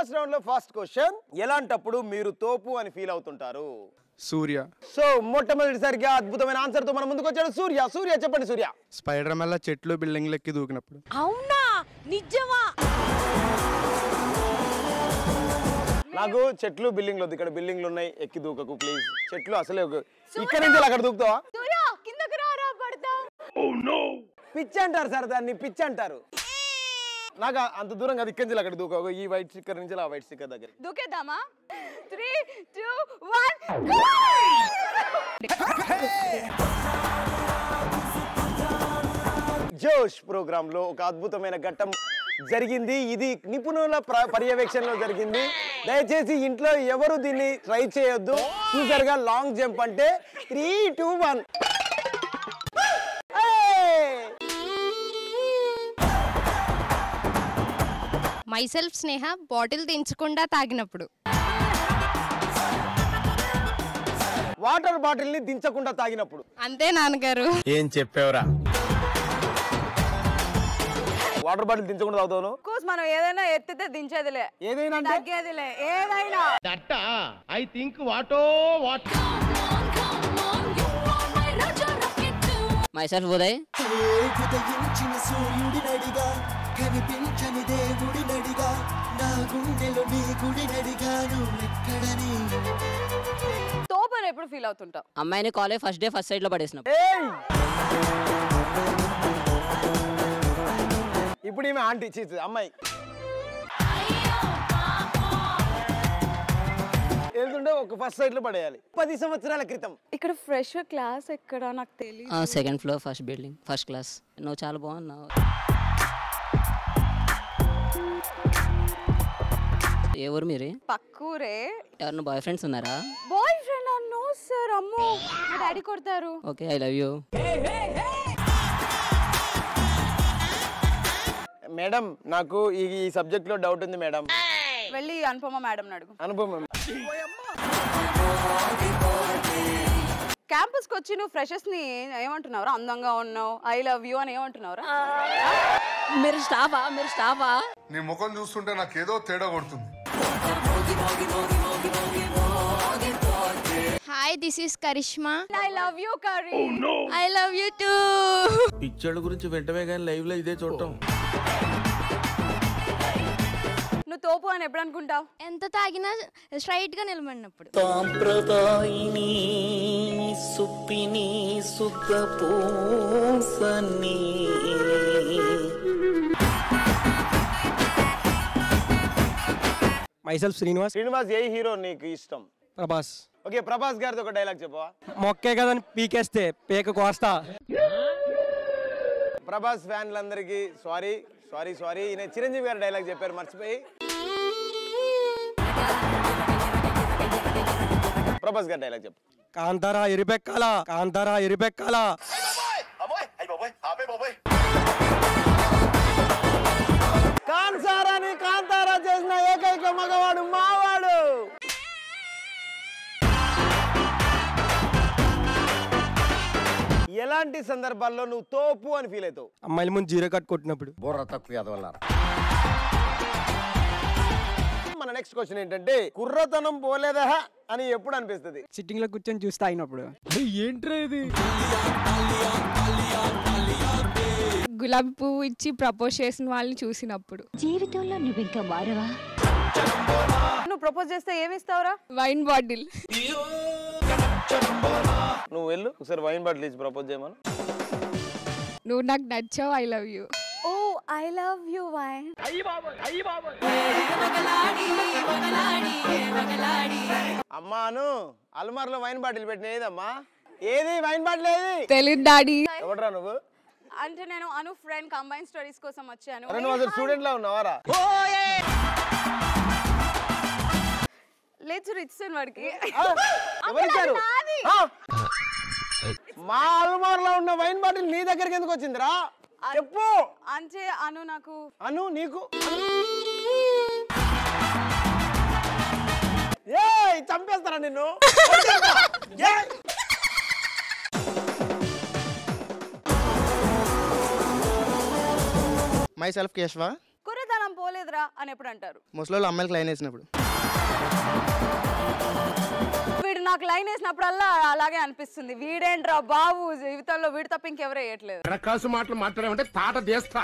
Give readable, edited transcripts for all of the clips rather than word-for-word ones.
First round లో first question, ఎలాంటప్పుడు మీరు తోపు అని ఫీల్ అవుతుంటారు? సూర్య. సో మొట్టమొదటిసారిగా అద్భుతమైన ఆన్సర్ తో మన ముందుకు వచ్చాడు సూర్య. సూర్య చెప్పండి సూర్య. స్పైడర్ మ్యాన్ చెట్లు బిల్డింగ్లు ఎక్కి దూకినప్పుడు. అవునా నిజమా? నాకు చెట్లు బిల్డింగ్లు వద్దు, ఇక్కడ బిల్డింగ్లు ఉన్నాయి, ఎక్కి దూకకు ప్లీజ్. చెట్లు అసలే ఇక్కడ నుంచి అక్కడ దూకుతావా? సూర్య కిందకి రారా పడతా. ఓ నో, పిచ్ అంటారు సార్ దాన్ని, పిచ్ అంటారు. నాకు అంత దూరం కాదు, ఇక్కడి నుంచి అక్కడ దూకవు. ఈ వైట్ స్టిక్కర్ నుంచి ఆ వైట్ స్టిక్కర్ దగ్గర దూకేద్దామా? 3 2 1 జోష్ ప్రోగ్రామ్ లో ఒక అద్భుతమైన ఘట్టం జరిగింది. ఇది నిపుణుల పర్యవేక్షణలో జరిగింది. దయచేసి ఇంట్లో ఎవరు దీన్ని ట్రై చేయొద్దు. చూసారుగా లాంగ్ జంప్ అంటే 3 2 1. మైసెల్ఫ్ స్నేహ బాటిల్ దించకుండా తాగినప్పుడు. వాటర్ బాటిల్ ని దించకుండా తాగినప్పుడు. అంతే నాన్నగారు. ఏం చెప్పావురా? వాటర్ బాటిల్ దించకుండా తాగుతాను. కోర్స్ మనం ఏదైనా ఎత్తితే దించేదిలే, ఏదైనా తగ్గేదిలే, ఏదైనా. దట్ ఐ థింక్ వాటో వాట్. మైసెల్ఫ్ ఉదయ్. ఉదయించిన సూర్యుడినడిగా కనిపించని దేవుడినడిగా నా గుండెలో నీ గుడినడిగాను ఎక్కడని. తోపని ఎప్పుడు ఫీల్ అవుతుంటావు? అమ్మాయిని college first day first side లో పడేసినప్పుడు. ఇప్పుడు ఈమె ఆంటీ చీజ్ అమ్మాయి వెళ్తుంటే ఒక ఫస్ట్ సైడ్ లో పడేయాలి. 10 సంవత్సరాల క్రితం. ఇక్కడ ఫ్రెష్ క్లాస్ ఎక్కడ నాకు తెలియదు. Second floor first building first class. నువ్వు చాలా బాగున్నావు. ఏ ఊరు మీరు? పక్కూరే. ఎవరు బాయ్ ఫ్రెండ్స్ ఉన్నారా? బాయ్ ఫ్రెండ్ నో సార్, అమ్మో మా డాడీ కొడతారు. Okay I love you. Madam నాకు ఈ సబ్జెక్ట్ లో డౌట్ ఉంది మేడం. వెళ్ళి అనుపమ మేడం అడుగు. అనుపమ క్యాంపస్ కి వచ్చి నువ్వు ఫ్రెషర్స్ ని ఏమంటున్నావురా? అందంగా ఉన్నావు, ఐ లవ్ యూ అని ఏమంటున్నావురా? మీరు స్టాఫా? మీరు స్టాఫా? నీ ముఖం చూస్తుంటే నాకేదో తేడా కొడుతుంది. Hi this is Karishma. I love you Kari. I love you too. పిచ్చోళ్ళ గురించి వెంటనే కానీ లైవ్ లో ఇదే చూడటం. నువ్వు తోపు అని ఎప్పుడు అనుకుంటావు? ఎంత తాగినా స్ట్రైట్ గా నిలబడినప్పుడు. సాంప్రదాయిని సుప్పిని సుఖ పూసని. మైసెల్ఫ్ శ్రీనివాస్. శ్రీనివాస్ ఏ హీరో నీకు ఇష్టం? ప్రభాస్. ఓకే ప్రభాస్ గారితో ఒక డైలాగ్ చెప్పవా? మొక్కే కదని పీకేస్తే పేక కోస్తా. ప్రభాస్ ఫ్యాన్లందరికీ సారీ సారీ సారీ. ఈయన చిరంజీవి గారి డైలాగ్ చెప్పారు మర్చిపోయి. ప్రభాస్ గారి డైలాగ్ చెప్పు. కాంతారా ఎరిపెక్కాల, కాంతారా ఎరిపెక్కాల. కాంతారాని కాంతారా చేసిన ఏకైక మగవాడు మావాడు. ఎలాంటి సందర్భాల్లో నువ్వు తోపు అని ఫీల్ అవుతావు? అమ్మాయిల ముందు జీరో కట్ కొట్టినప్పుడు. బుర్ర తక్కువ ఎదవల్లారా. మన నెక్స్ట్ క్వశ్చన్ ఏంటంటే కుర్రతనం పోలేదా అని ఎప్పుడు అనిపిస్తుంది? సిట్టింగ్ లో కూర్చొని చూస్తే అయినప్పుడు. ఏంట్రా ఇది? గులాబీ పువ్వు ఇచ్చి ప్రపోజ్ చేసిన వాళ్ళని చూసినప్పుడు. జీవితంలో నువ్వు ఇంకా మారవా? నువ్వు ప్రపోజ్ చేస్తే ఏమి ఇస్తావురా? Wine bottle. నువ్వు వెళ్ళు ఒకసారి వైన్ బాటిల్ ఇచ్చి ప్రపోజ్ చేయమను. నువ్వు నాకు నచ్చావు, I love you. Oh I love you wine. అమ్మాను అల్మార్లో వైన్ బాటిల్ పెట్టిన ఏదమ్మా? ఏది వైన్ బాటిల్ ఏది? తెలియదు డాడీ. ఎవడరా నువ్వు? అంటే నేను అను ఫ్రెండ్ కంబైన్ స్టడీస్ కోసం వచ్చాను. నువ్వు అసలు స్టూడెంట్ లా ఉన్నావారా? లేదు ఇచ్చాను వాడికి. ఎవరిచ్చారు? మా అల్మార్లో ఉన్న వైన్ బాటిల్ నీ దగ్గరికి ఎందుకు వచ్చిందిరా చెప్పు. అంటే అను నాకు. అను నీకు చంపేస్తారా నిన్ను? Myself Keshava. కుర్రతనం పోలేదురా కదరా అని ఎప్పుడు అంటారు? ముసలోళ్ళు అమ్మాయిలకు లైన్ వేసినప్పుడు. వీడు నాకు లైన్ వేసినప్పుడల్లా అలాగే అనిపిస్తుంది. వీడేంట్రా బాబు జీవితంలో వీడు తప్ప ఇంకెవరు వేయట్లేదు. కాసు మాటలు మాట్లాడమంటే తాట చేస్తా.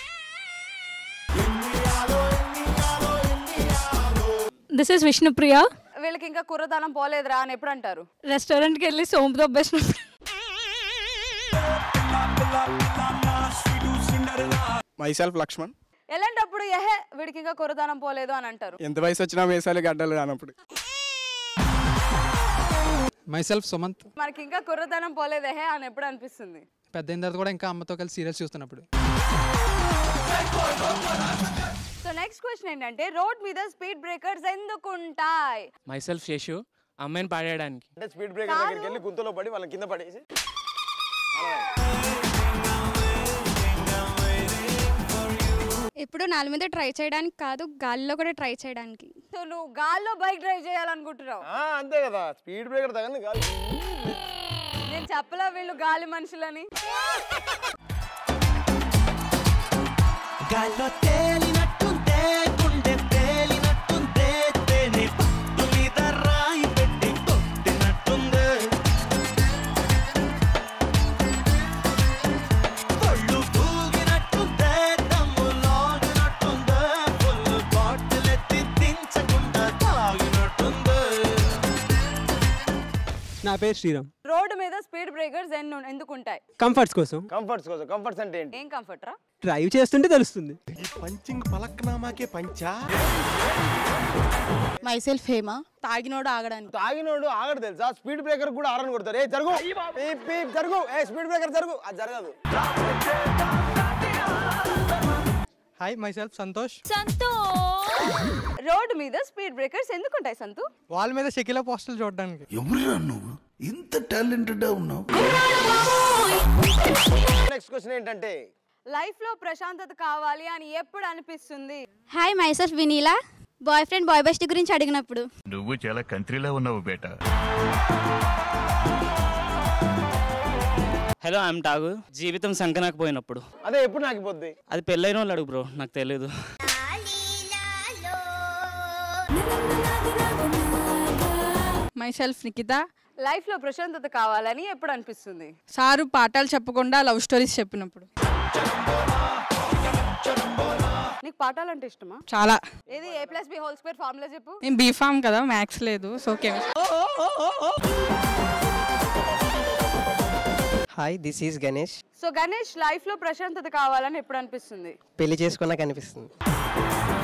This is Vishnupriya. వీళ్ళకి ఇంకా కుర్రదనం పోలేదురా అని ఎప్పుడు అంటారు? రెస్టారెంట్కి వెళ్ళి సోంపు దొబ్బేసినప్పుడు. మైసెల్ఫ్ లక్ష్మణ్. ఎలాంటప్పుడు ఏహే వీడికి ఇంకా కుర్రదనం పోలేదు అని అంటారు? ఎంత వయసు వచ్చినా మీసాలు గడ్డలు రానప్పుడు. మైసెల్ఫ్ సుమంత్. మనకి ఇంకా కుర్రదనం పోలేదేహే అని ఎప్పుడు అనిపిస్తుంది? పెద్ద అయిన తర్వాత కూడా ఇంకా అమ్మతో కలిసి సీరియల్స్ చూస్తున్నప్పుడు. సో నెక్స్ట్ క్వశ్చన్ ఏంటంటే రోడ్ మీద స్పీడ్ బ్రేకర్స్ ఎందుకు ఉంటాయి? మైసెల్ఫ్ శేషు, అమ్మాయిని పాడేయడానికి. అంటే స్పీడ్ బ్రేకర్ దగ్గరికి వెళ్ళి గుంతలో పడి వాళ్ళ కింద పడేసి ఇప్పుడు నాలుగు మీద ట్రై చేయడానికి కాదు, గాలిలో కూడా ట్రై చేయడానికి. సో నువ్వు గాల్లో బైక్ డ్రైవ్ చేయాలనుకుంటున్నావు? అంతే కదా, స్పీడ్ బ్రేకర్ తగని కాదు. నేను చెప్పలా వీళ్ళు గాలి మనుషులని. గాల్లో తేలినట్టుందే గుండె తేలినట్టుందే తేనె పట్టు మీద రాయి పెట్టి కొట్టినట్టుందే పళ్ళు పూగినట్టుందే దమ్ము లాగినట్టుందే ఫుల్ బాటిల్ ఎత్తి దించకుండా తాగినట్టుందే. నా పేరు శ్రీరామ్. రోడ్డు మీద స్పీడ్ బ్రేకర్స్ ఎందుకు ఉంటాయి? కంఫర్ట్స్ కోసం. కంఫర్ట్స్ అంటే ఏంటి? ఏం కంఫర్ట్ రా? డ్రైవ్ చేస్తుంటే తెలుస్తుంది. ఈ పంచింగ్ పలక్నామాకే పంచా. మైసెల్ఫ్ హేమా. తాగినోడు ఆగడు తెలుసా? స్పీడ్ బ్రేకర్ కూడా ఆరని కొడతారు. ఏ జరుగు, పీప్ పీప్ జరుగు, ఏ స్పీడ్ బ్రేకర్ జరుగు. అది జరగదు. Hi myself Santosh. రోడ్డు మీద స్పీడ్ బ్రేకర్స్ ఎందుకు ఉంటాయి సంతు? వాళ్ళ మీద షకిలా పోస్టర్లు చూడడానికి. ఎవరురా నువ్వు ఇంత టాలెంటెడ్ ఉన్నావు? నెక్స్ట్ క్వశ్చన్ ఏంటంటే లైఫ్ లో ప్రశాంతత కావాలి అని ఎప్పుడు అనిపిస్తుంది? Hi myself Vineela. Boy friend boy best గురించి అడిగినప్పుడు. నువ్వు చాలా కంట్రీలో ఉన్నావు బేటా. Hello I'm టాగు. జీవితం సంకనాకపోయినప్పుడు. అదే ఎప్పుడు నాకిపోద్ది? అది పెళ్ళైన వాళ్ళు అడుగు బ్రో, నాకు తెలియదు. మైసెల్ఫ్ నికిత. లైఫ్ లో ప్రశాంతత కావాలని ఎప్పుడు అనిపిస్తుంది? సారు పాఠాలు చెప్పకుండా లవ్ స్టోరీస్ చెప్పినప్పుడు. నీకు పాఠాలంటే ఇష్టమా? చాలా. ఏది A+B² ఫార్ములా చెప్పు. నేను బీఫామ్ కదా, మ్యాథ్స్ లేదు. So hi this is Ganesh. So Ganesh life లో ప్రశాంతత కావాలని ఎప్పుడు అనిపిస్తుంది? పెళ్లి చేసుకున్నాక అనిపిస్తుంది.